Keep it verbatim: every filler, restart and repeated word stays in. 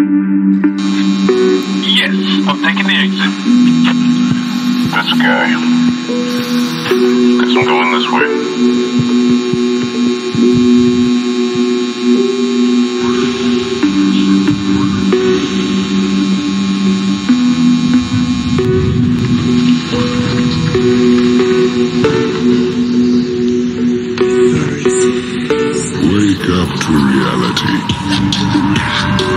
Yes, I'm taking the exit. This guy. Guess I'm going this way. Wake up to reality.